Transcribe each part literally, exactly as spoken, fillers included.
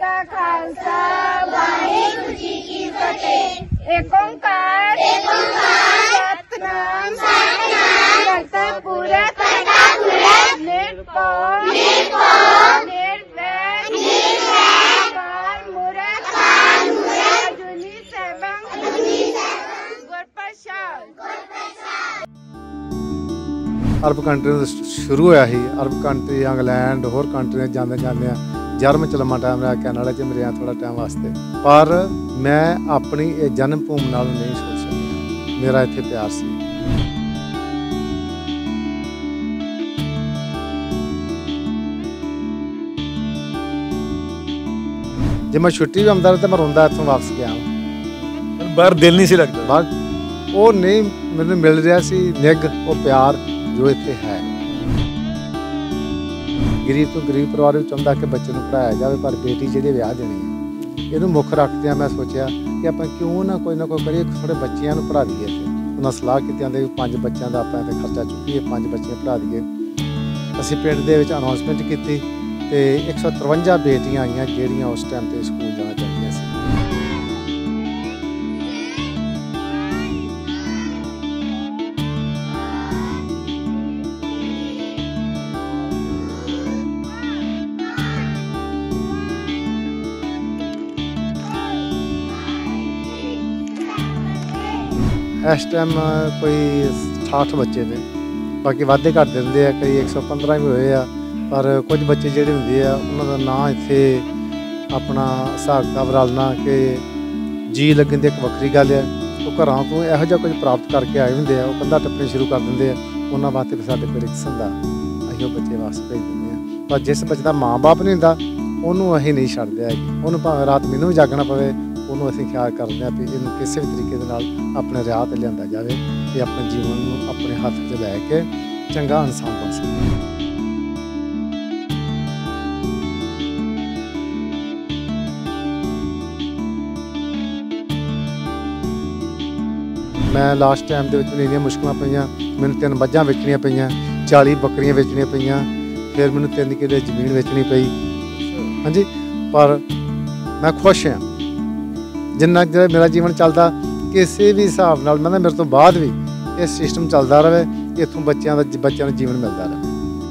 का खालसा वाहिगुरू जी की फतेह। एक ओंकार सतनाम करता पूरा निर्भय निर्वैर अकाल मूरत अजूनी सैभं गुर प्रसाद। अरब कंट्री शुरू होया ही अरब कंट्री इंग्लैंड होर कंट्री जाते जाते जर्म च लम्मा टाइम रहा कैनेडा च मेरे थोड़ा टाइम वास्ते पर मैं अपनी जन्म भूमि नाल नहीं सोच सकिया। मेरा इत्थे प्यार सी। जे मैं छुट्टी भी आंदा तो मैं रोंदा इत्थों वापस गया बाहर दिल नहीं सी लगता। बाहर वो नहीं मैंने मिल रहा सी निग वो प्यार जो इत्थे है। गरीब तो गरीब परिवार भी चाहता कि बच्चे को पढ़ाया जाए पर बेटी जी विआह देनी है ये मुख रखते मैं सोचा कि आप क्यों ना कोई ना कोई करिए थोड़े बच्चों को पढ़ा दीए। उन्हें सलाह की पांच बच्चों का आप खर्चा चुकीए पांच बच्चे पढ़ा दीए। असी पिंड के अनाउंसमेंट की एक सौ तरवंजा बेटियां आईयां जिहड़ियां उस टाइम पर स्कूल जाना चाहदियां सी। इस टाइम कोई अठाठ बच्चे ने बाकी वाधे घट देंगे कई एक सौ पंद्रह भी हुए आ पर कुछ बच्चे जोड़े होंगे उन्होंने ना इत्थे अपना हिसाब किताब रलना कि जी लगन की एक वक्री गल है। वो घर तो यहो जिहा कुछ प्राप्त करके आए होंगे वो कंधा टप्पने शुरू कर देंगे उन्होंने वास्ते भी साढ़े कोई रिक्स होंदा असीं वो बच्चे वापस भेज देंगे। पर जिस बच्चे का माँ बाप नहीं होंदा उन्होंने असीं नहीं छड्डदे हैगे। उन्होंने भावें रात मैनूं भी जागना पवे उन्होंने असीं ख्याल करते हैं भी इन्हूं किसी भी तरीके दे नाल अपने राह ते लिआंदा जावे ते अपने जीवन नूं अपने हत्थ च लैके चंगा इंसान बन सके। मैं लास्ट टाइम दे विच इन्नियां मुश्किलां पईयां मैनूं तीन मੱਝਾਂ बेचणियां पईयां चाली बकरियां बेचणियां पईयां फिर मैनूं तीन किले जमीन बेचनी पई। हाँ जी पर मैं खुश हाँ जिन्ना जो मेरा जीवन चलता किसी भी हिसाब नाल मतलब मेरे तो बाद भी ये सिस्टम चलता रहे इत्थों बच्चों का बच्चों को जीवन मिलता रहे।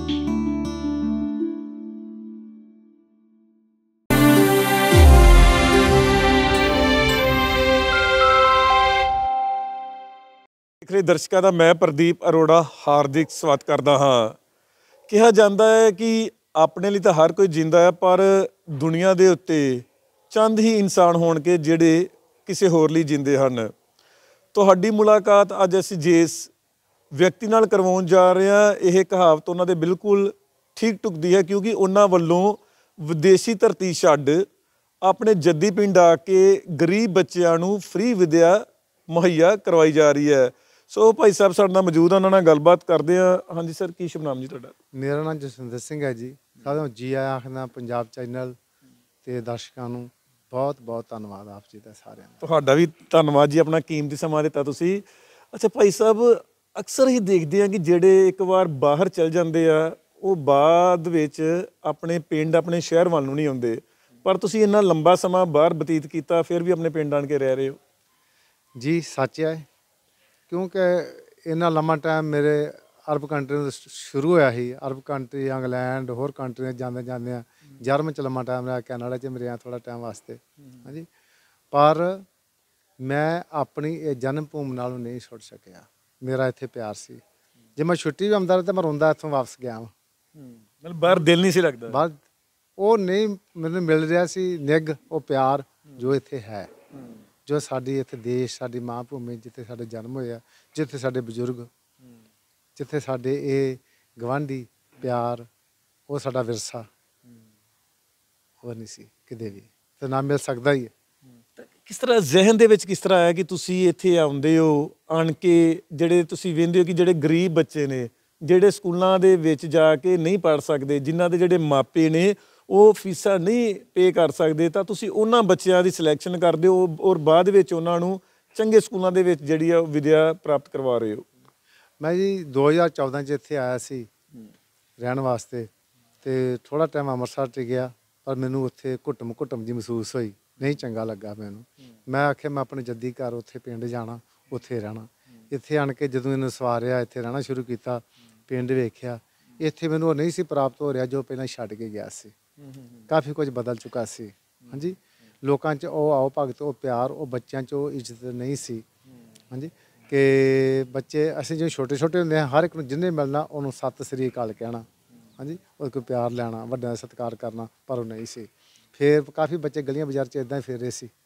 दर्शकों का मैं प्रदीप अरोड़ा हार्दिक स्वागत करता हाँ। कहा जाता है कि अपने लिए तो हर कोई जींदा है पर दुनिया के उत्ते चंद ही इंसान होणगे जिहड़े किसी होर लई जींदे हन। तुहाडी मुलाकात अज असीं जिस व्यक्ति नाल करवाउण जा रहे हैं यह कहावत उन्हां दे बिल्कुल ठीक टुकदी है क्योंकि उन्हां वल्लों विदेशी धरती छड्ड अपने जद्दी पिंड आके गरीब बच्चों नूं फ्री विद्या मुहैया करवाई जा रही है। सो भाई साहब साडे नाल मौजूद हैं उन्हां नाल गलबात करदे हां। हाँ जी सर की शुभ नाम जी तुहाडा? मेरा नाम जसविंदर सिंह है जी। सारों जी आया आखना पंजाब चैनल ते दर्शकों नूं बहुत बहुत धन्यवाद आप जी का सारे। तुहाडा भी धन्यवाद जी अपना कीमती समा दिता तुसीं। अच्छा भाई साहब अक्सर ही देखते हैं कि जिहड़े एक बार बाहर चल जाते हैं वो बाद विच अपने पिंड अपने शहर वाल नूं नहीं आउंदे पर तुसीं इन्ना लंबा समा बाहर बतीत किया फिर भी अपने पिंड आण के रह रहे हो जी। सच है क्योंकि इन्ना लम्मा टाइम मेरे अरब कंट्री शुरू होया ही अरब कंट्री इंग्लैंड होर कंट्री जाते जाते जर्म च लम्मा टाइम रहा कैनेडा च मेरे थोड़ा टाइम वास्ते। हाँ जी पर मैं अपनी जन्म भूमि नालों नहीं छुड़ सकिया। मेरा इत्थे प्यार सी। जे मैं छुट्टी भी आंदा तो मैं रोंदा इत्थों वापस गया मतलब बाहर दिल नहीं सी लगता। बाहर वो नहीं मैंने मिल रहा सी निग वो प्यार जो इत्थे है जो साडी इत्थे देश साडी माँ भूमि जिथे साडे जन्म होया जिथे साडे बजुर्ग जिथे साडे ये गवांढी प्यार वो साडा विरसा वो नहीं सी किते भी ते ना मिल सकता ही है। किस तरह जहन दे विच किस तरह है कि तुसीं इत्थे आउंदे हो आण के जिहड़े तुसीं वेंदे हो कि जिहड़े गरीब बच्चे ने जिहड़े स्कूलों दे विच जाके नहीं पढ़ सकते जिन्हां दे जिहड़े मापे ने वो फीसां नहीं पे कर सकते तो तुसीं उन्हां बच्चों की सिलैक्शन करदे हो और बाद विच उन्हां नूं चंगे स्कूलों दे विच जिहड़ी आ विद्या प्राप्त करवा रहे हो। मैं जी दो हज़ार चौदह च इत्थे आया सी रहण वास्ते ते थोड़ा टाइम अमृतसर च गया ਪਰ ਮੈਨੂੰ ਉੱਥੇ ਘੁੱਟਮ ਘੁੱਟਮ ਜੀ ਮਹਿਸੂਸ ਹੋਈ, ਨਹੀਂ ਚੰਗਾ ਲੱਗਾ ਮੈਨੂੰ। ਮੈਂ ਆਖਿਆ ਮੈਂ ਆਪਣੇ ਜੱਦੀ ਘਰ ਉੱਥੇ ਪਿੰਡ ਜਾਣਾ, ਉੱਥੇ ਰਹਿਣਾ। ਇੱਥੇ ਆਣ ਕੇ ਜਦੋਂ ਇਹਨੂੰ ਸਵਾਰਿਆ, ਇੱਥੇ ਰਹਿਣਾ ਸ਼ੁਰੂ ਕੀਤਾ, ਪਿੰਡ ਵੇਖਿਆ, ਇੱਥੇ ਮੈਨੂੰ ਉਹ ਨਹੀਂ ਸੀ ਪ੍ਰਾਪਤ ਹੋ ਰਿਹਾ ਜੋ ਪਹਿਲਾਂ ਛੱਡ ਕੇ ਗਿਆ ਸੀ। ਕਾਫੀ ਕੁਝ ਬਦਲ ਚੁੱਕਾ ਸੀ। ਹਾਂਜੀ, ਲੋਕਾਂ 'ਚ ਉਹ ਆਓ ਭਗਤ, ਉਹ ਪਿਆਰ, ਉਹ ਬੱਚਿਆਂ 'ਚ ਉਹ ਇੱਜ਼ਤ ਨਹੀਂ ਸੀ। ਹਾਂਜੀ, ਕਿ ਬੱਚੇ ਅਸੀਂ ਜੋ ਛੋਟੇ ਛੋਟੇ ਹੁੰਦੇ ਹਾਂ, ਹਰ ਇੱਕ ਨੂੰ ਜਿਹਨੇ ਮਿਲਣਾ ਉਹਨੂੰ ਸਤਿ ਸ੍ਰੀ ਅਕਾਲ ਕਹਿਣਾ। ਹਾਂਜੀ, ਉਹ ਕੋਈ ਪਿਆਰ ਲੈਣਾ, ਵੱਡਿਆਂ ਦਾ ਸਤਿਕਾਰ ਕਰਨਾ, ਪਰ ਉਹ ਨਹੀਂ ਸੀ। ਫਿਰ ਕਾਫੀ ਬੱਚੇ ਗਲੀਆਂ ਬਾਜ਼ਾਰ 'ਚ ਇੱਦਾਂ ਹੀ ਫਿਰ ਰਹੇ ਸੀ।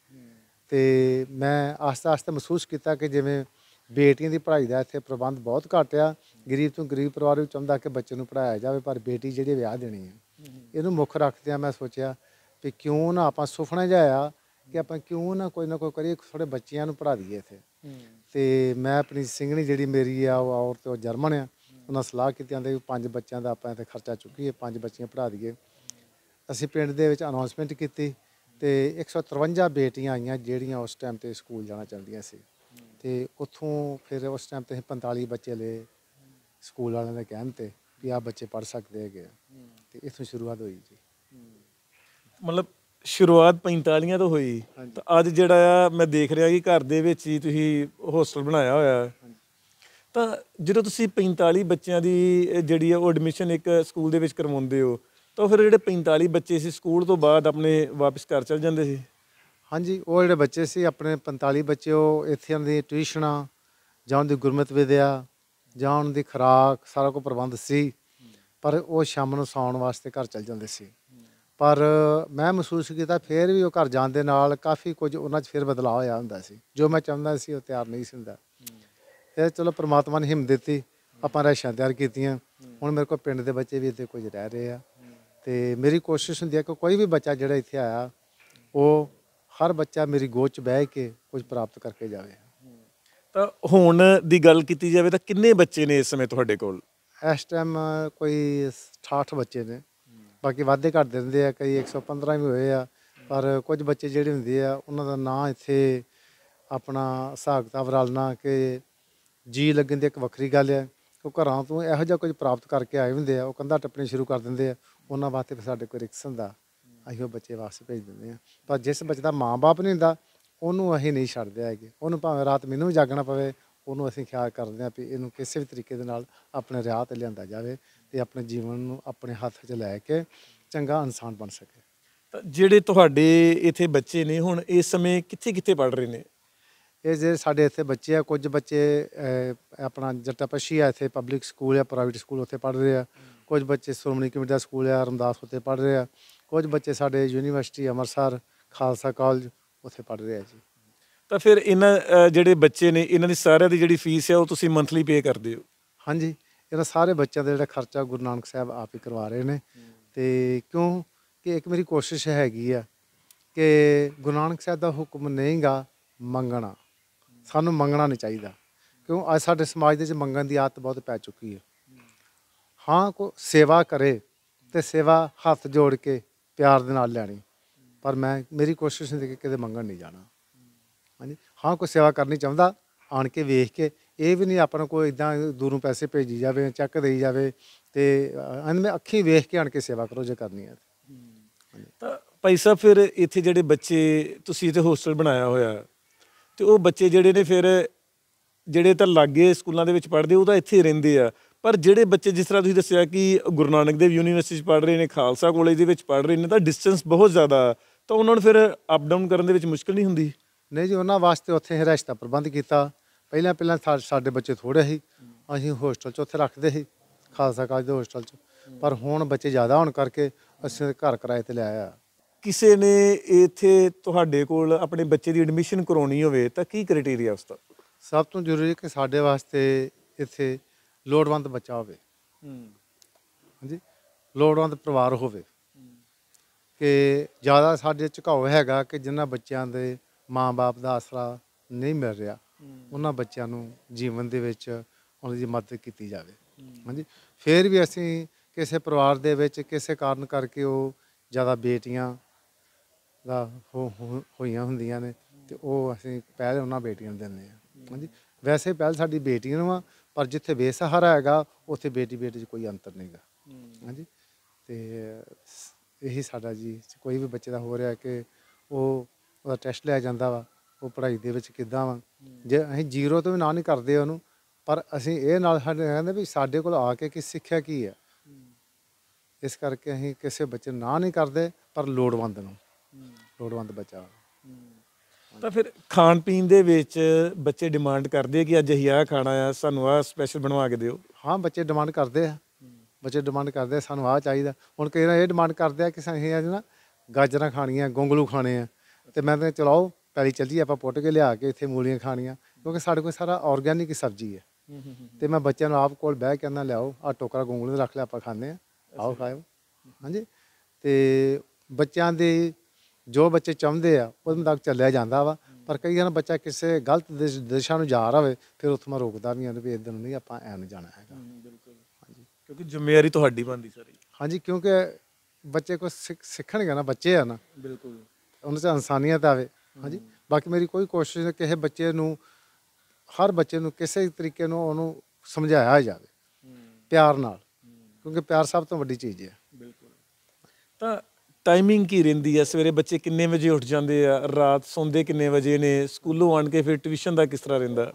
ਅਤੇ ਮੈਂ ਆਸਤਾ ਆਸਤਾ ਮਹਿਸੂਸ ਕੀਤਾ ਕਿ ਜਿਵੇਂ ਬੇਟੀਆਂ ਦੀ ਪੜ੍ਹਾਈ ਦਾ ਇੱਥੇ ਪ੍ਰਬੰਧ ਬਹੁਤ ਘੱਟ ਆ। ਗਰੀਬ ਤੋਂ ਗਰੀਬ ਪਰਿਵਾਰ ਵੀ ਚਾਹੁੰਦਾ ਕਿ ਬੱਚੇ ਨੂੰ ਪੜ੍ਹਾਇਆ ਜਾਵੇ, ਪਰ ਬੇਟੀ ਜਿਹੜੀ ਵਿਆਹ ਦੇਣੀ ਹੈ। ਇਹਨੂੰ ਮੁੱਖ ਰੱਖਦਿਆਂ ਮੈਂ ਸੋਚਿਆ ਵੀ ਕਿਉਂ ਨਾ ਆਪਾਂ ਸੁਪਨਾ ਜਿਹਾ ਆ ਕਿ ਆਪਾਂ ਕਿਉਂ ਨਾ ਕੋਈ ਨਾ ਕੋਈ ਕਰੀਏ, ਥੋੜ੍ਹੇ ਬੱਚਿਆਂ ਨੂੰ ਪੜ੍ਹਾ ਦਈਏ ਇੱਥੇ। ਅਤੇ ਮੈਂ ਆਪਣੀ ਸਿੰਘਣੀ ਜਿਹੜੀ ਮੇਰੀ ਆ ਉਹ ਔਰਤ ਉਹ ਜਰਮਨ ਆ, ਉਹਨਾਂ ਸਲਾਹ ਕੀਤੀ ਜਾਂਦੇ ਵੀ ਪੰਜ ਬੱਚਿਆਂ ਦਾ ਆਪਾਂ ਇੱਥੇ ਖਰਚਾ ਚੁੱਕੀਏ, ਪੰਜ ਬੱਚੀਆਂ ਪੜ੍ਹਾ ਦਈਏ। ਅਸੀਂ ਪਿੰਡ ਦੇ ਵਿੱਚ ਅਨਾਉਂਸਮੈਂਟ ਕੀਤੀ ਅਤੇ ਇੱਕ ਸੌ ਤਰਵੰਜਾ ਬੇਟੀਆਂ ਆਈਆਂ ਜਿਹੜੀਆਂ ਉਸ ਟਾਈਮ 'ਤੇ ਸਕੂਲ ਜਾਣਾ ਚਾਹੁੰਦੀਆਂ ਸੀ। ਅਤੇ ਉੱਥੋਂ ਫਿਰ ਉਸ ਟਾਈਮ 'ਤੇ ਅਸੀਂ ਪੰਤਾਲੀ ਬੱਚੇ ਲਏ ਸਕੂਲ ਵਾਲਿਆਂ ਦੇ ਕਹਿਣ 'ਤੇ ਵੀ ਆਹ ਬੱਚੇ ਪੜ੍ਹ ਸਕਦੇ ਹੈਗੇ। ਅਤੇ ਇੱਥੋਂ ਸ਼ੁਰੂਆਤ ਹੋਈ ਜੀ। ਮਤਲਬ ਸ਼ੁਰੂਆਤ ਪੈਂਤਾਲੀਆਂ ਤੋਂ ਹੋਈ, ਤਾਂ ਅੱਜ ਜਿਹੜਾ ਆ ਮੈਂ ਦੇਖ ਰਿਹਾ ਕਿ ਘਰ ਦੇ ਵਿੱਚ ਹੀ ਤੁਸੀਂ ਹੋਸਟਲ ਬਣਾਇਆ ਹੋਇਆ। ਤਾਂ ਜਦੋਂ ਤੁਸੀਂ ਪੈਂਤਾਲੀ ਬੱਚਿਆਂ ਦੀ ਜਿਹੜੀ ਆ ਉਹ ਐਡਮਿਸ਼ਨ ਇੱਕ ਸਕੂਲ ਦੇ ਵਿੱਚ ਕਰਵਾਉਂਦੇ ਹੋ, ਤਾਂ ਫਿਰ ਜਿਹੜੇ ਪੈਂਤਾਲੀ ਬੱਚੇ ਸੀ ਸਕੂਲ ਤੋਂ ਬਾਅਦ ਆਪਣੇ ਵਾਪਸ ਘਰ ਚਲ ਜਾਂਦੇ ਸੀ? ਹਾਂਜੀ, ਉਹ ਜਿਹੜੇ ਬੱਚੇ ਸੀ ਆਪਣੇ ਪੰਤਾਲੀ ਬੱਚੇ, ਉਹ ਇੱਥੇ ਉਹਨਾਂ ਦੀ ਟਿਊਸ਼ਨਾਂ ਜਾਂ ਉਹਨਾਂ ਦੀ ਗੁਰਮਤਿ ਵਿਦਿਆ ਜਾਂ ਉਹਨਾਂ ਦੀ ਖੁਰਾਕ ਸਾਰਾ ਕੁਝ ਪ੍ਰਬੰਧ ਸੀ, ਪਰ ਉਹ ਸ਼ਾਮ ਨੂੰ ਸੌਣ ਵਾਸਤੇ ਘਰ ਚਲ ਜਾਂਦੇ ਸੀ। ਪਰ ਮੈਂ ਮਹਿਸੂਸ ਕੀਤਾ ਫਿਰ ਵੀ ਉਹ ਘਰ ਜਾਣ ਦੇ ਨਾਲ ਕਾਫੀ ਕੁਝ ਉਹਨਾਂ 'ਚ ਫਿਰ ਬਦਲਾਅ ਹੋਇਆ ਹੁੰਦਾ ਸੀ। ਜੋ ਮੈਂ ਚਾਹੁੰਦਾ ਸੀ ਉਹ ਤਿਆਰ ਨਹੀਂ ਸੀ ਹੁੰਦਾ। ਫਿਰ ਚਲੋ ਪਰਮਾਤਮਾ ਨੇ ਹਿੰਮਤ ਦਿੱਤੀ, ਆਪਾਂ ਰਿਹਾਇਸ਼ਾਂ ਤਿਆਰ ਕੀਤੀਆਂ। ਹੁਣ ਮੇਰੇ ਕੋਲ ਪਿੰਡ ਦੇ ਬੱਚੇ ਵੀ ਇੱਥੇ ਕੁਝ ਰਹਿ ਰਹੇ ਆ। ਅਤੇ ਮੇਰੀ ਕੋਸ਼ਿਸ਼ ਹੁੰਦੀ ਹੈ ਕਿ ਕੋਈ ਵੀ ਬੱਚਾ ਜਿਹੜਾ ਇੱਥੇ ਆਇਆ, ਉਹ ਹਰ ਬੱਚਾ ਮੇਰੀ ਗੋਦ 'ਚ ਬਹਿ ਕੇ ਕੁਝ ਪ੍ਰਾਪਤ ਕਰਕੇ ਜਾਵੇ। ਤਾਂ ਹੁਣ ਦੀ ਗੱਲ ਕੀਤੀ ਜਾਵੇ ਤਾਂ ਕਿੰਨੇ ਬੱਚੇ ਨੇ ਇਸ ਸਮੇਂ ਤੁਹਾਡੇ ਕੋਲ? ਇਸ ਟਾਈਮ ਕੋਈ ਅਠਾਹਠ ਬੱਚੇ ਨੇ, ਬਾਕੀ ਵਾਧੇ ਘੱਟ ਦਿੰਦੇ ਆ, ਕਈ ਇੱਕ ਸੌ ਪੰਦਰਾਂ ਵੀ ਹੋਏ ਆ। ਪਰ ਕੁਝ ਬੱਚੇ ਜਿਹੜੇ ਹੁੰਦੇ ਆ ਉਹਨਾਂ ਦਾ ਨਾਂ ਇੱਥੇ ਆਪਣਾ ਹਿਸਾਬ ਕਿਤਾਬ ਰਲਣਾ ਕਿ ਜੀ ਲੱਗਣ ਦੀ ਇੱਕ ਵੱਖਰੀ ਗੱਲ ਹੈ। ਉਹ ਘਰਾਂ ਤੋਂ ਇਹੋ ਜਿਹਾ ਕੁਝ ਪ੍ਰਾਪਤ ਕਰਕੇ ਆਏ ਹੁੰਦੇ ਆ, ਉਹ ਕੰਧਾਂ ਟੱਪਣੀ ਸ਼ੁਰੂ ਕਰ ਦਿੰਦੇ ਆ। ਉਹਨਾਂ ਵਾਸਤੇ ਫਿਰ ਸਾਡੇ ਕੋਲ ਰਿਕਸ ਹੁੰਦਾ, ਅਸੀਂ ਉਹ ਬੱਚੇ ਵਾਪਸ ਭੇਜ ਦਿੰਦੇ ਹਾਂ। ਪਰ ਜਿਸ ਬੱਚੇ ਦਾ ਮਾਂ ਬਾਪ ਨਹੀਂ ਹੁੰਦਾ ਉਹਨੂੰ ਅਸੀਂ ਨਹੀਂ ਛੱਡਦੇ ਹੈਗੇ। ਉਹਨੂੰ ਭਾਵੇਂ ਰਾਤ ਮੈਨੂੰ ਵੀ ਜਾਗਣਾ ਪਵੇ, ਉਹਨੂੰ ਅਸੀਂ ਖਿਆਲ ਕਰਦੇ ਹਾਂ ਵੀ ਇਹਨੂੰ ਕਿਸੇ ਵੀ ਤਰੀਕੇ ਦੇ ਨਾਲ ਆਪਣੇ ਰਾਹ 'ਤੇ ਲਿਆਂਦਾ ਜਾਵੇ ਅਤੇ ਆਪਣੇ ਜੀਵਨ ਨੂੰ ਆਪਣੇ ਹੱਥ 'ਚ ਲੈ ਕੇ ਚੰਗਾ ਇਨਸਾਨ ਬਣ ਸਕੇ। ਤਾਂ ਜਿਹੜੇ ਤੁਹਾਡੇ ਇੱਥੇ ਬੱਚੇ ਨੇ ਹੁਣ ਇਸ ਸਮੇਂ ਕਿੱਥੇ ਕਿੱਥੇ ਪੜ੍ਹ ਰਹੇ ਨੇ? ਇਹ ਜਿਹੜੇ ਸਾਡੇ ਇੱਥੇ ਬੱਚੇ ਆ, ਕੁਝ ਬੱਚੇ ਆਪਣਾ ਜੱਟਾਪੱਛੀ ਆ, ਇੱਥੇ ਪਬਲਿਕ ਸਕੂਲ ਆ, ਪ੍ਰਾਈਵੇਟ ਸਕੂਲ ਉੱਥੇ ਪੜ੍ਹ ਰਹੇ ਆ। ਕੁਝ ਬੱਚੇ ਸ਼੍ਰੋਮਣੀ ਕਮੇਟੀ ਦਾ ਸਕੂਲ ਆ ਰਮਦਾਸ, ਉੱਥੇ ਪੜ੍ਹ ਰਹੇ ਆ। ਕੁਝ ਬੱਚੇ ਸਾਡੇ ਯੂਨੀਵਰਸਿਟੀ ਅੰਮ੍ਰਿਤਸਰ ਖਾਲਸਾ ਕਾਲਜ ਉੱਥੇ ਪੜ੍ਹ ਰਹੇ ਆ ਜੀ। ਤਾਂ ਫਿਰ ਇਹਨਾਂ ਜਿਹੜੇ ਬੱਚੇ ਨੇ ਇਹਨਾਂ ਦੀ ਸਾਰਿਆਂ ਦੀ ਜਿਹੜੀ ਫੀਸ ਹੈ ਉਹ ਤੁਸੀਂ ਮੰਥਲੀ ਪੇ ਕਰਦੇ ਹੋ? ਹਾਂਜੀ, ਇਹਨਾਂ ਸਾਰੇ ਬੱਚਿਆਂ ਦਾ ਜਿਹੜਾ ਖਰਚਾ ਗੁਰੂ ਨਾਨਕ ਸਾਹਿਬ ਆਪ ਹੀ ਕਰਵਾ ਰਹੇ ਨੇ। ਅਤੇ ਕਿਉਂ ਕਿ ਇੱਕ ਮੇਰੀ ਕੋਸ਼ਿਸ਼ ਹੈਗੀ ਆ ਕਿ ਗੁਰੂ ਨਾਨਕ ਸਾਹਿਬ ਦਾ ਹੁਕਮ ਨਹੀਂ ਗਾ ਮੰਗਣਾ, ਸਾਨੂੰ ਮੰਗਣਾ ਨਹੀਂ ਚਾਹੀਦਾ। ਕਿਉਂ ਅੱਜ ਸਾਡੇ ਸਮਾਜ ਦੇ ਵਿੱਚ ਮੰਗਣ ਦੀ ਆਦਤ ਬਹੁਤ ਪੈ ਚੁੱਕੀ ਹੈ। ਹਾਂ, ਕੋਈ ਸੇਵਾ ਕਰੇ ਅਤੇ ਸੇਵਾ ਹੱਥ ਜੋੜ ਕੇ ਪਿਆਰ ਦੇ ਨਾਲ ਲੈਣੀ, ਪਰ ਮੈਂ ਮੇਰੀ ਕੋਸ਼ਿਸ਼ ਹੁੰਦੀ ਕਿ ਕਿਤੇ ਮੰਗਣ ਨਹੀਂ ਜਾਣਾ। ਹਾਂਜੀ, ਹਾਂ ਕੋਈ ਸੇਵਾ ਕਰਨੀ ਚਾਹੁੰਦਾ ਆਣ ਕੇ ਵੇਖ ਕੇ, ਇਹ ਵੀ ਨਹੀਂ ਆਪਾਂ ਕੋਈ ਇੱਦਾਂ ਦੂਰੋਂ ਪੈਸੇ ਭੇਜੀ ਜਾਵੇ, ਚੈੱਕ ਦੇਈ ਜਾਵੇ। ਅਤੇ ਮੈਂ ਅੱਖੀਂ ਵੇਖ ਕੇ ਆਣ ਕੇ ਸੇਵਾ ਕਰੋ ਜੇ ਕਰਨੀ ਹੈ। ਤਾਂ ਭਾਈ ਸਾਹਿਬ ਫਿਰ ਇੱਥੇ ਜਿਹੜੇ ਬੱਚੇ ਤੁਸੀਂ ਇੱਥੇ ਹੋਸਟਲ ਬਣਾਇਆ ਹੋਇਆ, ਅਤੇ ਉਹ ਬੱਚੇ ਜਿਹੜੇ ਨੇ ਫਿਰ ਜਿਹੜੇ ਤਾਂ ਲਾਗੇ ਸਕੂਲਾਂ ਦੇ ਵਿੱਚ ਪੜ੍ਹਦੇ ਉਹ ਤਾਂ ਇੱਥੇ ਰਹਿੰਦੇ ਆ, ਪਰ ਜਿਹੜੇ ਬੱਚੇ ਜਿਸ ਤਰ੍ਹਾਂ ਤੁਸੀਂ ਦੱਸਿਆ ਕਿ ਗੁਰੂ ਨਾਨਕ ਦੇਵ ਯੂਨੀਵਰਸਿਟੀ 'ਚ ਪੜ੍ਹ ਰਹੇ ਨੇ, ਖਾਲਸਾ ਕਾਲਜ ਦੇ ਵਿੱਚ ਪੜ੍ਹ ਰਹੇ ਨੇ, ਤਾਂ ਡਿਸਟੈਂਸ ਬਹੁਤ ਜ਼ਿਆਦਾ, ਤਾਂ ਉਹਨਾਂ ਨੂੰ ਫਿਰ ਅਪ ਡਾਊਨ ਕਰਨ ਦੇ ਵਿੱਚ ਮੁਸ਼ਕਿਲ ਨਹੀਂ ਹੁੰਦੀ? ਨਹੀਂ ਜੀ, ਉਹਨਾਂ ਵਾਸਤੇ ਉੱਥੇ ਰਿਹਾਇਸ਼ ਦਾ ਪ੍ਰਬੰਧ ਕੀਤਾ। ਪਹਿਲਾਂ ਪਹਿਲਾਂ ਸਾ ਸਾਡੇ ਬੱਚੇ ਥੋੜ੍ਹੇ ਸੀ, ਅਸੀਂ ਹੋਸਟਲ 'ਚ ਉੱਥੇ ਰੱਖਦੇ ਸੀ ਖਾਲਸਾ ਕਾਲਜ ਦੇ ਹੋਸਟਲ 'ਚ, ਪਰ ਹੁਣ ਬੱਚੇ ਜ਼ਿਆਦਾ ਹੋਣ ਕਰਕੇ ਅਸੀਂ ਘਰ ਕਿਰਾਏ 'ਤੇ ਲਿਆਇਆ। ਕਿਸੇ ਨੇ ਇੱਥੇ ਤੁਹਾਡੇ ਕੋਲ ਆਪਣੇ ਬੱਚੇ ਦੀ ਐਡਮਿਸ਼ਨ ਕਰਵਾਉਣੀ ਹੋਵੇ ਤਾਂ ਕੀ ਕ੍ਰਾਈਟੇਰੀਆ ਉਸ ਦਾ? ਸਭ ਤੋਂ ਜ਼ਰੂਰੀ ਕਿ ਸਾਡੇ ਵਾਸਤੇ ਇੱਥੇ ਲੋੜਵੰਦ ਬੱਚਾ ਹੋਵੇ। ਹਾਂਜੀ, ਲੋੜਵੰਦ ਪਰਿਵਾਰ ਹੋਵੇ। ਕਿ ਜ਼ਿਆਦਾ ਸਾਡੇ ਝੁਕਾਓ ਹੈਗਾ ਕਿ ਜਿਨ੍ਹਾਂ ਬੱਚਿਆਂ ਦੇ ਮਾਂ ਬਾਪ ਦਾ ਆਸਰਾ ਨਹੀਂ ਮਿਲ ਰਿਹਾ, ਉਹਨਾਂ ਬੱਚਿਆਂ ਨੂੰ ਜੀਵਨ ਦੇ ਵਿੱਚ ਉਹਨਾਂ ਦੀ ਮਦਦ ਕੀਤੀ ਜਾਵੇ। ਹਾਂਜੀ, ਫਿਰ ਵੀ ਅਸੀਂ ਕਿਸੇ ਪਰਿਵਾਰ ਦੇ ਵਿੱਚ ਕਿਸੇ ਕਾਰਨ ਕਰਕੇ ਉਹ ਜ਼ਿਆਦਾ ਬੇਟੀਆਂ ਦਾ ਹੋ ਹੋਈਆਂ ਹੁੰਦੀਆਂ ਨੇ, ਅਤੇ ਉਹ ਅਸੀਂ ਪਹਿਲ ਉਹਨਾਂ ਬੇਟੀਆਂ ਨੂੰ ਦਿੰਦੇ ਹਾਂ। ਹਾਂਜੀ, ਵੈਸੇ ਪਹਿਲ ਸਾਡੀ ਬੇਟੀਆਂ ਨੂੰ ਆ, ਪਰ ਜਿੱਥੇ ਬੇਸਹਾਰਾ ਹੈਗਾ ਉੱਥੇ ਬੇਟੀ ਬੇਟੀ 'ਚ ਕੋਈ ਅੰਤਰ ਨਹੀਂ ਗਾ। ਹਾਂਜੀ, ਅਤੇ ਇਹੀ ਸਾਡਾ ਜੀ, ਕੋਈ ਵੀ ਬੱਚੇ ਦਾ ਹੋ ਰਿਹਾ ਕਿ ਉਹ ਉਹਦਾ ਟੈਸਟ ਲਿਆ ਜਾਂਦਾ ਵਾ, ਉਹ ਪੜ੍ਹਾਈ ਦੇ ਵਿੱਚ ਕਿੱਦਾਂ ਵਾ। ਜੇ ਅਸੀਂ ਜ਼ੀਰੋ ਤੋਂ ਵੀ ਨਾ ਨਹੀਂ ਕਰਦੇ ਉਹਨੂੰ, ਪਰ ਅਸੀਂ ਇਹ ਨਾਲ ਸਾਡੇ ਕਹਿੰਦੇ ਵੀ ਸਾਡੇ ਕੋਲ ਆ ਕੇ ਕੀ ਸਿੱਖਿਆ ਕੀ ਹੈ। ਇਸ ਕਰਕੇ ਅਸੀਂ ਕਿਸੇ ਬੱਚੇ ਨੂੰ ਨਾ ਨਹੀਂ ਕਰਦੇ, ਪਰ ਲੋੜਵੰਦ ਨੂੰ, ਲੋੜਵੰਦ ਬੱਚਾ। ਤਾਂ ਫਿਰ ਖਾਣ ਪੀਣ ਦੇ ਵਿੱਚ ਬੱਚੇ ਡਿਮਾਂਡ ਕਰਦੇ ਕਿ ਅੱਜ ਅਸੀਂ ਆਹ ਖਾਣਾ ਆ, ਸਾਨੂੰ ਆਹ ਸਪੈਸ਼ਲ ਬਣਵਾ ਕੇ ਦਿਓ। ਹਾਂ, ਬੱਚੇ ਡਿਮਾਂਡ ਕਰਦੇ ਆ, ਬੱਚੇ ਡਿਮਾਂਡ ਕਰਦੇ ਆ ਸਾਨੂੰ ਆਹ ਚਾਹੀਦਾ। ਹੁਣ ਕਈ ਵਾਰ ਇਹ ਡਿਮਾਂਡ ਕਰਦੇ ਆ ਕਿ ਅਸੀਂ ਅੱਜ ਨਾ ਗਾਜਰਾਂ ਖਾਣੀਆਂ, ਗੋਂਗਲੂ ਖਾਣੇ ਆ, ਅਤੇ ਮੈਂ ਤਾਂ ਚਲਾਓ ਪੈਲੀ ਚੱਲੀਏ ਆਪਾਂ ਪੁੱਟ ਕੇ ਲਿਆ ਕੇ ਇੱਥੇ ਮੂਲੀਆਂ ਖਾਣੀਆਂ, ਕਿਉਂਕਿ ਸਾਡੇ ਕੋਲ ਸਾਰਾ ਔਰਗੈਨਿਕ ਸਬਜ਼ੀ ਹੈ। ਅਤੇ ਮੈਂ ਬੱਚਿਆਂ ਨੂੰ ਆਪ ਕੋਲ ਬਹਿ ਕੇ ਕਹਿੰਦਾ ਲਿਆਓ ਆਹ ਟੋਕਰਾ ਗੋਂਗਲੂ ਦਾ ਰੱਖ ਲਿਆ, ਆਪਾਂ ਖਾਂਦੇ ਹਾਂ, ਆਓ ਖਾਓ। ਹਾਂਜੀ, ਅਤੇ ਬੱਚਿਆਂ ਦੇ ਜੋ ਬੱਚੇ ਚਾਹੁੰਦੇ ਆ ਉਦੋਂ ਤੱਕ ਚੱਲਿਆ ਜਾਂਦਾ ਵਾ। ਪਰ ਕਈ ਵਾਰ ਬੱਚਾ ਕਿਸੇ ਗਲਤ ਦਿਸ਼ ਦਿਸ਼ਾ ਨੂੰ ਜਾ ਰਿਹਾ ਹੋਵੇ, ਫਿਰ ਉੱਥੋਂ ਮੈਂ ਰੋਕਦਾ ਵੀ ਹਾਂ ਵੀ ਇੱਧਰ ਨੂੰ ਨਹੀਂ, ਆਪਾਂ ਐਂ ਨੂੰ ਜਾਣਾ ਹੈਗਾ। ਬਿਲਕੁਲ, ਹਾਂਜੀ, ਕਿਉਂਕਿ ਜ਼ਿੰਮੇਵਾਰੀ ਤੁਹਾਡੀ ਬਣਦੀ ਸਾਰੀ। ਹਾਂਜੀ, ਕਿਉਂਕਿ ਬੱਚੇ ਕੁਛ ਸਿੱਖ ਸਿੱਖਣਗੇ ਨਾ, ਬੱਚੇ ਆ ਨਾ, ਬਿਲਕੁਲ, ਉਹਨਾਂ 'ਚ ਇਨਸਾਨੀਅਤ ਆਵੇ। ਹਾਂਜੀ, ਬਾਕੀ ਮੇਰੀ ਕੋਈ ਕੋਸ਼ਿਸ਼ ਨਹੀਂ ਕਿਸੇ ਬੱਚੇ ਨੂੰ, ਹਰ ਬੱਚੇ ਨੂੰ ਕਿਸੇ ਤਰੀਕੇ ਨੂੰ ਉਹਨੂੰ ਸਮਝਾਇਆ ਜਾਵੇ ਪਿਆਰ ਨਾਲ, ਕਿਉਂਕਿ ਪਿਆਰ ਸਭ ਤੋਂ ਵੱਡੀ ਚੀਜ਼ ਹੈ। ਬਿਲਕੁਲ। ਤਾਂ ਟਾਈਮਿੰਗ ਕੀ ਰਹਿੰਦੀ ਹੈ? ਸਵੇਰੇ ਬੱਚੇ ਕਿੰਨੇ ਵਜੇ ਉੱਠ ਜਾਂਦੇ ਆ, ਰਾਤ ਸੌਂਦੇ ਕਿੰਨੇ ਵਜੇ ਨੇ, ਸਕੂਲੋਂ ਆਣ ਕੇ ਫਿਰ ਟਿਊਸ਼ਨ ਦਾ ਕਿਸ ਤਰ੍ਹਾਂ ਰਹਿੰਦਾ?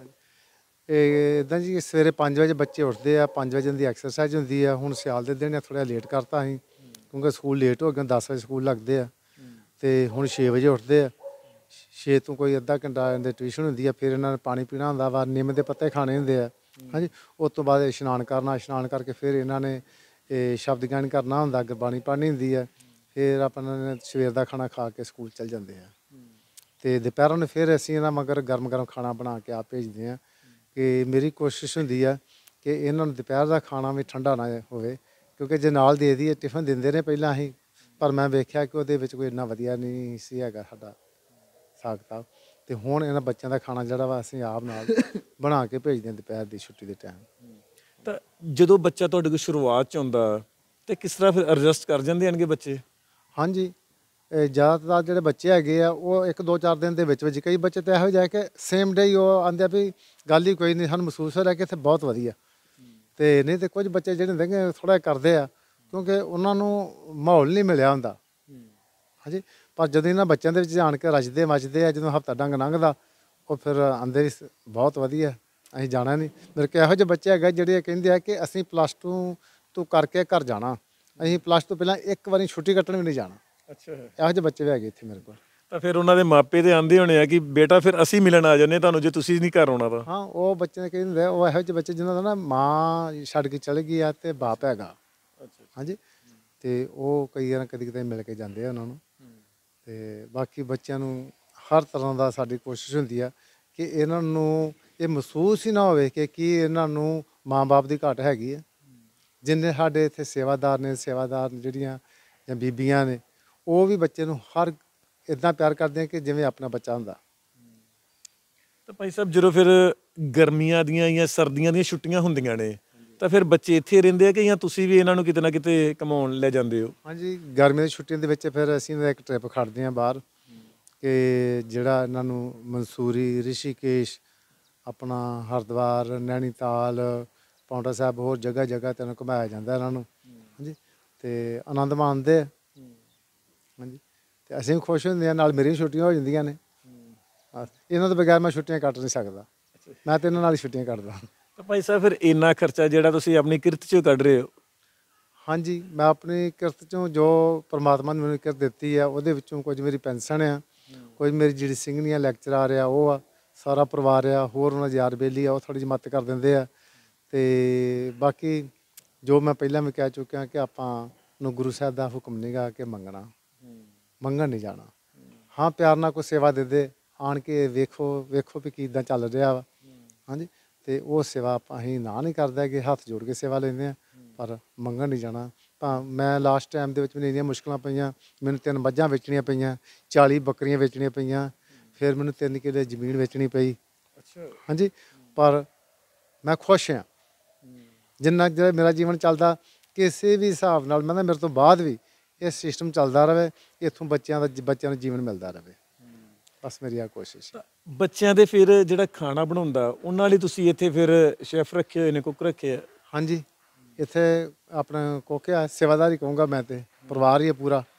ਇਹ ਇੱਦਾਂ ਜੀ, ਸਵੇਰੇ ਪੰਜ ਵਜੇ ਬੱਚੇ ਉੱਠਦੇ ਆ, ਪੰਜ ਵਜੇ ਦੀ ਐਕਸਰਸਾਈਜ਼ ਹੁੰਦੀ ਆ। ਹੁਣ ਸਿਆਲ ਦੇ ਦਿਨ ਆ, ਥੋੜ੍ਹਾ ਲੇਟ ਕਰਤਾ ਅਸੀਂ, ਕਿਉਂਕਿ ਸਕੂਲ ਲੇਟ ਹੋ ਗਏ, ਦਸ ਵਜੇ ਸਕੂਲ ਲੱਗਦੇ ਆ, ਅਤੇ ਹੁਣ ਛੇ ਵਜੇ ਉੱਠਦੇ ਆ। ਛੇ ਤੋਂ ਕੋਈ ਅੱਧਾ ਘੰਟਾ ਇਹਨਾਂ ਦੀ ਟਿਊਸ਼ਨ ਹੁੰਦੀ ਆ, ਫਿਰ ਇਹਨਾਂ ਨੇ ਪਾਣੀ ਪੀਣਾ ਹੁੰਦਾ ਵਾ, ਨਿੰਮ ਦੇ ਪੱਤੇ ਖਾਣੇ ਹੁੰਦੇ ਆ। ਹਾਂਜੀ, ਉਸ ਤੋਂ ਬਾਅਦ ਇਸ਼ਨਾਨ ਕਰਨਾ, ਇਸ਼ਨਾਨ ਕਰਕੇ ਫਿਰ ਇਹਨਾਂ ਨੇ ਇਹ ਸ਼ਬਦ ਗਿਆਨ ਕਰਨਾ ਹੁੰਦਾ, ਗੁਰਬਾਣੀ ਪੜ੍ਹਨੀ ਹੁੰਦੀ ਆ। ਫਿਰ ਆਪਣਾ ਨੇ ਸਵੇਰ ਦਾ ਖਾਣਾ ਖਾ ਕੇ ਸਕੂਲ ਚਲ ਜਾਂਦੇ ਆ, ਅਤੇ ਦੁਪਹਿਰਾਂ ਨੂੰ ਫਿਰ ਅਸੀਂ ਇਹਨਾਂ ਮਗਰ ਗਰਮ ਗਰਮ ਖਾਣਾ ਬਣਾ ਕੇ ਆਪ ਭੇਜਦੇ ਹਾਂ। ਕਿ ਮੇਰੀ ਕੋਸ਼ਿਸ਼ ਹੁੰਦੀ ਆ ਕਿ ਇਹਨਾਂ ਨੂੰ ਦੁਪਹਿਰ ਦਾ ਖਾਣਾ ਵੀ ਠੰਡਾ ਨਾ ਹੋਵੇ, ਕਿਉਂਕਿ ਜੇ ਨਾਲ ਦੇ ਦਈਏ, ਟਿਫਨ ਦਿੰਦੇ ਨੇ ਪਹਿਲਾਂ ਅਸੀਂ, ਪਰ ਮੈਂ ਵੇਖਿਆ ਕਿ ਉਹਦੇ ਵਿੱਚ ਕੋਈ ਇੰਨਾ ਵਧੀਆ ਨਹੀਂ ਸੀ ਹੈਗਾ ਸਾਡਾ ਹਿਸਾਬ ਕਿਤਾਬ। ਅਤੇ ਹੁਣ ਇਹਨਾਂ ਬੱਚਿਆਂ ਦਾ ਖਾਣਾ ਜਿਹੜਾ ਵਾ ਅਸੀਂ ਆਪ ਨਾਲ ਬਣਾ ਕੇ ਭੇਜਦੇ ਹਾਂ ਦੁਪਹਿਰ ਦੀ ਛੁੱਟੀ ਦੇ ਟਾਈਮ। ਤਾਂ ਜਦੋਂ ਬੱਚਾ ਤੁਹਾਡੇ ਕੋਲ ਸ਼ੁਰੂਆਤ 'ਚ ਆਉਂਦਾ ਤਾਂ ਕਿਸ ਤਰ੍ਹਾਂ ਫਿਰ ਐਡਜਸਟ ਕਰ ਜਾਂਦੇ ਆਣਗੇ ਬੱਚੇ? ਹਾਂਜੀ, ਇਹ ਜ਼ਿਆਦਾਤਰ ਜਿਹੜੇ ਬੱਚੇ ਹੈਗੇ ਆ ਉਹ ਇੱਕ ਦੋ ਚਾਰ ਦਿਨ ਦੇ ਵਿੱਚ ਵਿੱਚ, ਕਈ ਬੱਚੇ ਤਾਂ ਇਹੋ ਜਿਹੇ ਕਿ ਸੇਮ ਡੇ ਹੀ ਉਹ ਆਉਂਦੇ ਆ ਵੀ ਗੱਲ ਹੀ ਕੋਈ ਨਹੀਂ, ਸਾਨੂੰ ਮਹਿਸੂਸ ਹੋ ਰਿਹਾ ਕਿ ਇੱਥੇ ਬਹੁਤ ਵਧੀਆ। ਅਤੇ ਨਹੀਂ ਤਾਂ ਕੁਝ ਬੱਚੇ ਜਿਹੜੇ ਹੁੰਦੇ ਕਿ ਥੋੜ੍ਹਾ ਕਰਦੇ ਆ, ਕਿਉਂਕਿ ਉਹਨਾਂ ਨੂੰ ਮਾਹੌਲ ਨਹੀਂ ਮਿਲਿਆ ਹੁੰਦਾ। ਹਾਂਜੀ, ਪਰ ਜਦੋਂ ਇਹਨਾਂ ਬੱਚਿਆਂ ਦੇ ਵਿੱਚ ਜਾਣ ਕੇ ਰਜਦੇ ਮੱਚਦੇ ਆ, ਜਦੋਂ ਹਫ਼ਤਾ ਡੰਗ ਲੰਘਦਾ, ਉਹ ਫਿਰ ਆਂਦੇ ਵੀ ਬਹੁਤ ਵਧੀਆ, ਅਸੀਂ ਜਾਣਾ ਨਹੀਂ। ਮੇਰੇ ਕੋਲ ਇਹੋ ਜਿਹੇ ਬੱਚੇ ਹੈਗੇ ਜਿਹੜੇ ਕਹਿੰਦੇ ਆ ਕਿ ਅਸੀਂ ਪਲੱਸ ਟੂ ਤੋਂ ਕਰਕੇ ਘਰ ਜਾਣਾ, ਅਸੀਂ ਪਲੱਸ ਟੂ ਪਹਿਲਾਂ ਇੱਕ ਵਾਰੀ ਛੁੱਟੀ ਕੱਟਣ ਵੀ ਨਹੀਂ ਜਾਣਾ। ਅੱਛਾ, ਇਹੋ ਜਿਹੇ ਬੱਚੇ ਵੀ ਹੈਗੇ ਇੱਥੇ ਮੇਰੇ ਕੋਲ। ਤਾਂ ਫਿਰ ਉਹਨਾਂ ਦੇ ਮਾਪੇ ਤੇ ਆਂਦੇ ਹੋਣੇ ਆ ਕਿ ਬੇਟਾ ਫਿਰ ਅਸੀਂ ਮਿਲਣ ਆ ਜਾਂਦੇ ਤੁਹਾਨੂੰ, ਜੇ ਤੁਸੀਂ ਨਹੀਂ ਘਰ ਆਉਣਾ ਤਾਂ। ਹਾਂ, ਉਹ ਬੱਚੇ ਕਹਿੰਦੇ ਆ, ਉਹ ਇਹੋ ਜਿਹੇ ਬੱਚੇ ਜਿਨ੍ਹਾਂ ਦਾ ਨਾ ਮਾਂ ਛੱਡ ਕੇ ਚਲੇ ਗਈ ਆ ਅਤੇ ਬਾਪ ਹੈਗਾ। ਹਾਂਜੀ, ਅਤੇ ਉਹ ਕਈ ਵਾਰ ਕਦੀ ਕਦੇ ਮਿਲ ਕੇ ਜਾਂਦੇ ਆ ਉਹਨਾਂ ਨੂੰ। ਅਤੇ ਬਾਕੀ ਬੱਚਿਆਂ ਨੂੰ ਹਰ ਤਰ੍ਹਾਂ ਦਾ ਸਾਡੀ ਕੋਸ਼ਿਸ਼ ਹੁੰਦੀ ਆ ਕਿ ਇਹਨਾਂ ਨੂੰ ਇਹ ਮਹਿਸੂਸ ਹੀ ਨਾ ਹੋਵੇ ਕਿ ਕੀ ਇਹਨਾਂ ਨੂੰ ਮਾਂ ਬਾਪ ਦੀ ਘਾਟ ਹੈਗੀ ਆ। ਜਿੰਨੇ ਸਾਡੇ ਇੱਥੇ ਸੇਵਾਦਾਰ ਨੇ, ਸੇਵਾਦਾਰ ਜਿਹੜੀਆਂ ਜਾਂ ਬੀਬੀਆਂ ਨੇ, ਉਹ ਵੀ ਬੱਚੇ ਨੂੰ ਹਰ ਇੱਦਾਂ ਪਿਆਰ ਕਰਦੇ ਆ ਕਿ ਜਿਵੇਂ ਆਪਣਾ ਬੱਚਾ ਹੁੰਦਾ। ਤਾਂ ਭਾਈ ਸਾਹਿਬ, ਜਦੋਂ ਫਿਰ ਗਰਮੀਆਂ ਦੀਆਂ ਜਾਂ ਸਰਦੀਆਂ ਦੀਆਂ ਛੁੱਟੀਆਂ ਹੁੰਦੀਆਂ ਨੇ ਤਾਂ ਫਿਰ ਬੱਚੇ ਇੱਥੇ ਰਹਿੰਦੇ ਆ ਕਿ ਜਾਂ ਤੁਸੀਂ ਵੀ ਇਹਨਾਂ ਨੂੰ ਕਿਤੇ ਨਾ ਕਿਤੇ ਘੁਮਾਉਣ ਲੈ ਜਾਂਦੇ ਹੋ? ਹਾਂਜੀ, ਗਰਮੀਆਂ ਦੀ ਛੁੱਟੀਆਂ ਦੇ ਵਿੱਚ ਫਿਰ ਅਸੀਂ ਇੱਕ ਟ੍ਰਿਪ ਖੜਦੇ ਹਾਂ ਬਾਹਰ, ਕਿ ਜਿਹੜਾ ਇਹਨਾਂ ਨੂੰ ਮਨਸੂਰੀ, ਰਿਸ਼ੀਕੇਸ਼, ਆਪਣਾ ਹਰਿਦੁਆਰ, ਨੈਣੀਤਾਲ, ਪਾਉਂਟਾ ਸਾਹਿਬ, ਹੋਰ ਜਗ੍ਹਾ ਜਗ੍ਹਾ 'ਤੇ ਘੁਮਾਇਆ ਜਾਂਦਾ ਇਹਨਾਂ ਨੂੰ। ਹਾਂਜੀ, ਅਤੇ ਆਨੰਦ ਮਾਣਦੇ ਆ। ਹਾਂਜੀ, ਅਤੇ ਅਸੀਂ ਵੀ ਖੁਸ਼ ਹੁੰਦੇ ਹਾਂ, ਨਾਲ ਮੇਰੀਆਂ ਛੁੱਟੀਆਂ ਹੋ ਜਾਂਦੀਆਂ ਨੇ। ਇਹਨਾਂ ਤੋਂ ਬਗੈਰ ਮੈਂ ਛੁੱਟੀਆਂ ਕੱਟ ਨਹੀਂ ਸਕਦਾ, ਮੈਂ ਤਾਂ ਇਹਨਾਂ ਨਾਲ ਹੀ ਛੁੱਟੀਆਂ ਕੱਟਦਾ। ਤਾਂ ਭਾਈ ਸਾਹਿਬ, ਫਿਰ ਇੰਨਾ ਖਰਚਾ ਜਿਹੜਾ ਤੁਸੀਂ ਆਪਣੀ ਕਿਰਤ 'ਚੋਂ ਕੱਢ ਰਹੇ ਹੋ? ਹਾਂਜੀ, ਮੈਂ ਆਪਣੀ ਕਿਰਤ 'ਚੋਂ ਜੋ ਪਰਮਾਤਮਾ ਨੇ ਮੈਨੂੰ ਕਿਰਤ ਦਿੱਤੀ ਆ, ਉਹਦੇ ਵਿੱਚੋਂ ਕੁਝ ਮੇਰੀ ਪੈਨਸ਼ਨ ਆ, ਕੁਝ ਮੇਰੀ ਜਿਹੜੀ ਸਿੰਘਣੀਆਂ ਲੈਕਚਰ ਆ ਰਿਹਾ ਉਹ ਆ, ਸਾਰਾ ਪਰਿਵਾਰ ਆ, ਹੋਰ ਉਹਨਾਂ ਦੀ ਯਾਰ ਬੇਲੀ ਆ, ਉਹ ਥੋੜ੍ਹੀ ਜਿਹੀ ਮਦਦ ਕਰ ਦਿੰਦੇ ਆ। ਅਤੇ ਬਾਕੀ ਜੋ ਮੈਂ ਪਹਿਲਾਂ ਵੀ ਕਹਿ ਚੁੱਕਿਆ ਕਿ ਆਪਾਂ ਨੂੰ ਗੁਰੂ ਸਾਹਿਬ ਦਾ ਹੁਕਮ ਨਹੀਂ ਗਾ ਕਿ ਮੰਗਣਾ, ਮੰਗਣ ਨਹੀਂ ਜਾਣਾ। ਹਾਂ, ਪਿਆਰ ਨਾਲ ਕੋਈ ਸੇਵਾ ਦੇ ਦੇ, ਆਣ ਕੇ ਵੇਖੋ ਵੇਖੋ ਵੀ ਕਿੱਦਾਂ ਚੱਲ ਰਿਹਾ ਵਾ। ਹਾਂਜੀ, ਅਤੇ ਉਹ ਸੇਵਾ ਆਪਾਂ ਅਸੀਂ ਨਾ ਨਹੀਂ ਕਰਦੇ ਕਿ ਹੱਥ ਜੋੜ ਕੇ ਸੇਵਾ ਲੈਂਦੇ ਹਾਂ, ਪਰ ਮੰਗਣ ਨਹੀਂ ਜਾਣਾ। ਤਾਂ ਮੈਂ ਲਾਸਟ ਟਾਈਮ ਦੇ ਵਿੱਚ ਮੈਨੂੰ ਇੰਨੀਆਂ ਮੁਸ਼ਕਲਾਂ ਪਈਆਂ, ਮੈਨੂੰ ਤਿੰਨ ਮੱਝਾਂ ਵੇਚਣੀਆਂ ਪਈਆਂ, ਚਾਲੀ ਬੱਕਰੀਆਂ ਵੇਚਣੀਆਂ ਪਈਆਂ, ਫਿਰ ਮੈਨੂੰ ਤਿੰਨ ਕਿੱਲੇ ਜ਼ਮੀਨ ਵੇਚਣੀ ਪਈ। ਅੱਛਾ। ਹਾਂਜੀ, ਪਰ ਮੈਂ ਖੁਸ਼ ਹਾਂ ਜਿੰਨਾ ਜਿਹੜਾ ਮੇਰਾ ਜੀਵਨ ਚੱਲਦਾ। ਕਿਸੇ ਵੀ ਹਿਸਾਬ ਨਾਲ ਮੈਂ ਮੇਰੇ ਤੋਂ ਬਾਅਦ ਵੀ ਇਹ ਸਿਸਟਮ ਚੱਲਦਾ ਰਹੇ, ਇੱਥੋਂ ਬੱਚਿਆਂ ਦਾ ਬੱਚਿਆਂ ਨੂੰ ਜੀਵਨ ਮਿਲਦਾ ਰਹੇ, ਬਸ ਮੇਰੀ ਆ ਕੋਸ਼ਿਸ਼ ਹੈ। ਬੱਚਿਆਂ ਦੇ ਫਿਰ ਜਿਹੜਾ ਖਾਣਾ ਬਣਾਉਂਦਾ, ਉਹਨਾਂ ਲਈ ਤੁਸੀਂ ਇੱਥੇ ਫਿਰ ਸ਼ੈਫ ਰੱਖੇ ਹੋਏ ਨੇ, ਕੁੱਕ ਰੱਖੇ ਆ? ਹਾਂਜੀ, ਇੱਥੇ ਆਪਣਾ ਕੁੱਕ ਆ, ਸੇਵਾਦਾਰ ਹੀ ਕਹੂੰਗਾ ਮੈਂ, ਤੇ ਪਰਿਵਾਰ ਹੀ ਹੈ ਪੂਰਾ।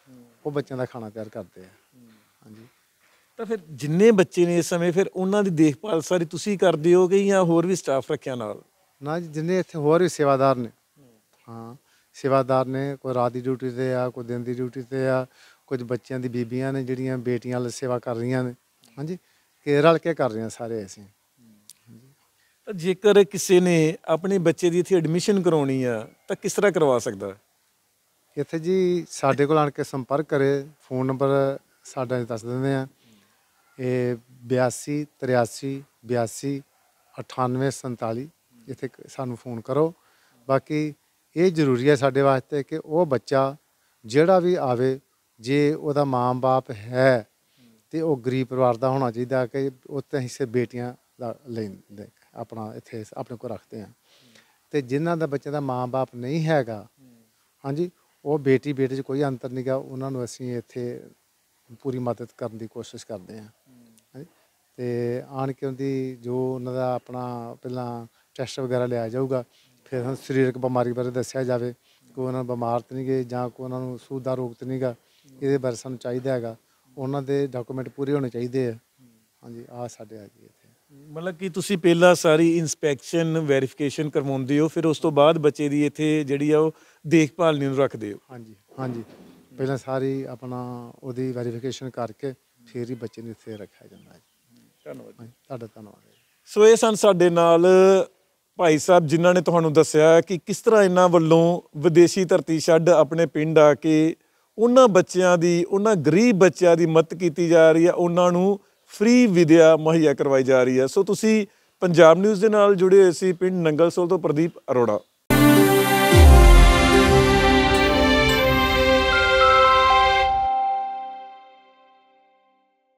ਉਹ ਬੱਚਿਆਂ ਦਾ ਖਾਣਾ ਤਿਆਰ ਕਰਦੇ ਆ। ਹਾਂਜੀ। ਤਾਂ ਫਿਰ ਜਿੰਨੇ ਬੱਚੇ ਨੇ ਇਸ ਸਮੇਂ ਫਿਰ ਉਹਨਾਂ ਦੀ ਦੇਖਭਾਲ ਸਾਰੀ ਤੁਸੀਂ ਕਰਦੇ ਹੋਗੇ ਜਾਂ ਹੋਰ ਵੀ ਸਟਾਫ ਰੱਖਿਆ ਨਾਲ? ਨਾ ਜੀ, ਜਿੰਨੇ ਇੱਥੇ ਹੋਰ ਵੀ ਸੇਵਾਦਾਰ ਨੇ, ਹਾਂ ਸੇਵਾਦਾਰ ਨੇ, ਕੋਈ ਰਾਤ ਦੀ ਡਿਊਟੀ 'ਤੇ ਆ, ਕੋਈ ਦਿਨ ਦੀ ਡਿਊਟੀ 'ਤੇ ਆ, ਕੁਝ ਬੱਚਿਆਂ ਦੀ ਬੀਬੀਆਂ ਨੇ ਜਿਹੜੀਆਂ ਬੇਟੀਆਂ ਲਈ ਸੇਵਾ ਕਰ ਰਹੀਆਂ ਨੇ। ਹਾਂਜੀ, ਕਿ ਰਲ ਕੇ ਕਰ ਰਹੇ ਹਾਂ ਸਾਰੇ ਅਸੀਂ। ਤਾਂ ਜੇਕਰ ਕਿਸੇ ਨੇ ਆਪਣੇ ਬੱਚੇ ਦੀ ਇੱਥੇ ਐਡਮਿਸ਼ਨ ਕਰਾਉਣੀ ਆ ਤਾਂ ਕਿਸ ਤਰ੍ਹਾਂ ਕਰਵਾ ਸਕਦਾ? ਇੱਥੇ ਜੀ ਸਾਡੇ ਕੋਲ ਆਣ ਕੇ ਸੰਪਰਕ ਕਰੇ, ਫੋਨ ਨੰਬਰ ਸਾਡਾ ਦੱਸ ਦਿੰਦੇ ਆ, ਇਹ ਬਿਆਸੀ ਤਰਿਆਸੀ ਬਿਆਸੀ ਅਠਾਨਵੇਂ ਸੰਤਾਲੀ। ਇੱਥੇ ਸਾਨੂੰ ਫੋਨ ਕਰੋ। ਬਾਕੀ ਇਹ ਜ਼ਰੂਰੀ ਹੈ ਸਾਡੇ ਵਾਸਤੇ ਕਿ ਉਹ ਬੱਚਾ ਜਿਹੜਾ ਵੀ ਆਵੇ, ਜੇ ਉਹਦਾ ਮਾਂ ਬਾਪ ਹੈ ਤੇ ਉਹ ਗਰੀਬ ਪਰਿਵਾਰ ਦਾ ਹੋਣਾ ਚਾਹੀਦਾ, ਕਿ ਉੱਥੇ ਅਸੀਂ ਸਿਰਫ ਬੇਟੀਆਂ ਦਾ ਲੈਂਦੇ ਆਪਣਾ ਇੱਥੇ ਆਪਣੇ ਕੋਲ ਰੱਖਦੇ ਹਾਂ। ਤੇ ਜਿਨ੍ਹਾਂ ਦਾ ਬੱਚੇ ਦਾ ਮਾਂ ਬਾਪ ਨਹੀਂ ਹੈਗਾ, ਹਾਂਜੀ, ਉਹ ਬੇਟੀ ਬੇਟੇ 'ਚ ਕੋਈ ਅੰਤਰ ਨਹੀਂ ਗਾ, ਉਹਨਾਂ ਨੂੰ ਅਸੀਂ ਇੱਥੇ ਪੂਰੀ ਮਦਦ ਕਰਨ ਦੀ ਕੋਸ਼ਿਸ਼ ਕਰਦੇ ਹਾਂ। ਹਾਂਜੀ, ਤੇ ਆਣ ਕੇ ਉਹਦੀ ਜੋ ਉਹਨਾਂ ਦਾ ਆਪਣਾ ਪਹਿਲਾਂ ਟੈਸਟ ਵਗੈਰਾ ਲਿਆ ਜਾਊਗਾ, ਫਿਰ ਸਾਨੂੰ ਸਰੀਰਕ ਬਿਮਾਰੀ ਬਾਰੇ ਦੱਸਿਆ ਜਾਵੇ, ਕੋਈ ਉਹਨਾਂ ਨੂੰ ਬਿਮਾਰ ਤਾਂ ਨਹੀਂ ਗਏ ਜਾਂ ਕੋਈ ਉਹਨਾਂ ਨੂੰ ਸੂਦ ਦਾ ਰੋਗ ਤਾਂ ਨਹੀਂ ਗਾ, ਇਹਦੇ ਬਾਰੇ ਸਾਨੂੰ ਚਾਹੀਦਾ ਹੈਗਾ। ਉਹਨਾਂ ਦੇ ਡਾਕੂਮੈਂਟ ਪੂਰੇ ਹੋਣੇ ਚਾਹੀਦੇ ਆ। ਹਾਂਜੀ, ਆਹ ਸਾਡੇ ਹੈਗੀ ਇੱਥੇ। ਮਤਲਬ ਕਿ ਤੁਸੀਂ ਪਹਿਲਾਂ ਸਾਰੀ ਇਨਸਪੈਕਸ਼ਨ ਵੈਰੀਫਿਕੇਸ਼ਨ ਕਰਵਾਉਂਦੇ ਹੋ, ਫਿਰ ਉਸ ਤੋਂ ਬਾਅਦ ਬੱਚੇ ਦੀ ਇੱਥੇ ਜਿਹੜੀ ਆ ਉਹ ਦੇਖਭਾਲ ਨੂੰ ਰੱਖਦੇ ਹੋ? ਹਾਂਜੀ ਹਾਂਜੀ, ਪਹਿਲਾਂ ਸਾਰੀ ਆਪਣਾ ਉਹਦੀ ਵੈਰੀਫਿਕੇਸ਼ਨ ਕਰਕੇ ਫਿਰ ਹੀ ਬੱਚੇ ਨੂੰ ਇੱਥੇ ਰੱਖਿਆ ਜਾਂਦਾ ਹੈ। ਧੰਨਵਾਦ। ਤੁਹਾਡਾ ਧੰਨਵਾਦ। ਸੋ ਇਹ ਸਨ ਸਾਡੇ ਨਾਲ ਭਾਈ ਸਾਹਿਬ ਜਿਨ੍ਹਾਂ ਨੇ ਤੁਹਾਨੂੰ ਦੱਸਿਆ ਕਿ ਕਿਸ ਤਰ੍ਹਾਂ ਇਹਨਾਂ ਵੱਲੋਂ ਵਿਦੇਸ਼ੀ ਧਰਤੀ ਛੱਡ ਆਪਣੇ ਪਿੰਡ ਆ ਕੇ ਉਹਨਾਂ ਬੱਚਿਆਂ ਦੀ, ਉਹਨਾਂ ਗਰੀਬ ਬੱਚਿਆਂ ਦੀ ਮਦਦ ਕੀਤੀ ਜਾ ਰਹੀ ਹੈ, ਉਹਨਾਂ ਨੂੰ ਫ੍ਰੀ ਵਿਦਿਆ ਮੁਹੱਈਆ ਕਰਵਾਈ ਜਾ ਰਹੀ ਹੈ। ਸੋ ਤੁਸੀਂ ਪੰਜਾਬ ਨਿਊਜ਼ ਦੇ ਨਾਲ ਜੁੜੇ ਹੋਏ ਸੀ। ਪਿੰਡ ਨੰਗਲ ਸੋਲ ਤੋਂ ਪ੍ਰਦੀਪ ਅਰੋੜਾ।